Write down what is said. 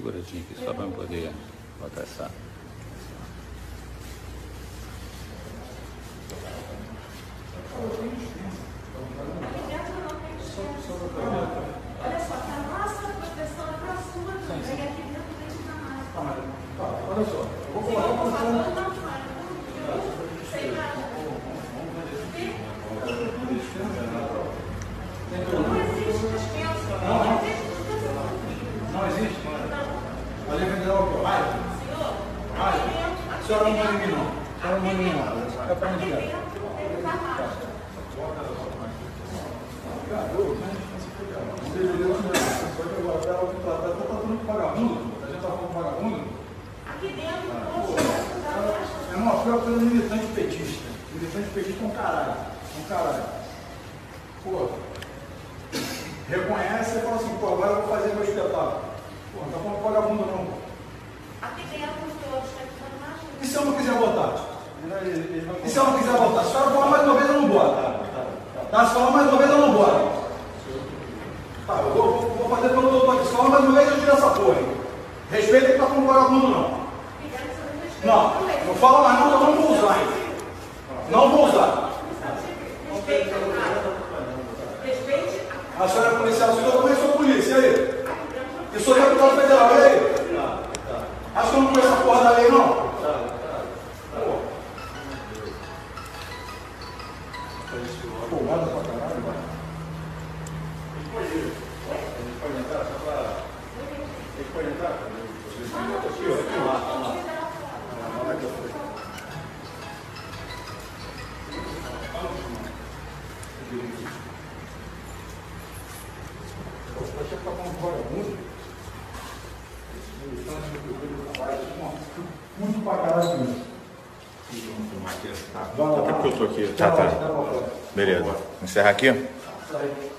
seguradinho aqui, só para eu poder botar essa. Olha só, que a nossa proteção é para a sua também. Pega aqui dentro dentro da massa. Olha só, eu vou colocar uma coisa. Sem nada. Não existe? Ali vai dar o quê? Vai? A senhora não manda em mim, não. A senhora não manda em mim, não. É para onde é? Aqui dentro, é uma prova pelo militante petista. Militante petista é um caralho. Pô, reconhece e fala assim, pô, agora eu vou fazer meu espetáculo. Pô, não tá falando vagabundo não. aqui dentro, todos, tá ficando mais. E se eu não quiser votar? E se eu não quiser votar? Se a senhora falar mais uma vez, eu não voto. Tá? Se falar mais uma vez, eu não voto. Tá, eu vou fazer pelo doutor aqui. Se falar mais uma vez, eu tiro essa porra. Respeita que tá falando vagabundo não. Não, não fala mais não, eu não vou usar. Não vou usar. Respeite. A senhora é policial, eu também sou polícia, e aí? Eu sou deputado federal, e aí? Acho que eu não conheço a porra da lei, não? Pô, manda pra caralho, mano. A gente pode entrar só pra... A gente pode entrar? Aqui, ó, aqui, lá. Você está falando de vagabundo? Muito pra caralho isso. Até porque eu tô aqui. Tá. Beleza. Encerrar aqui?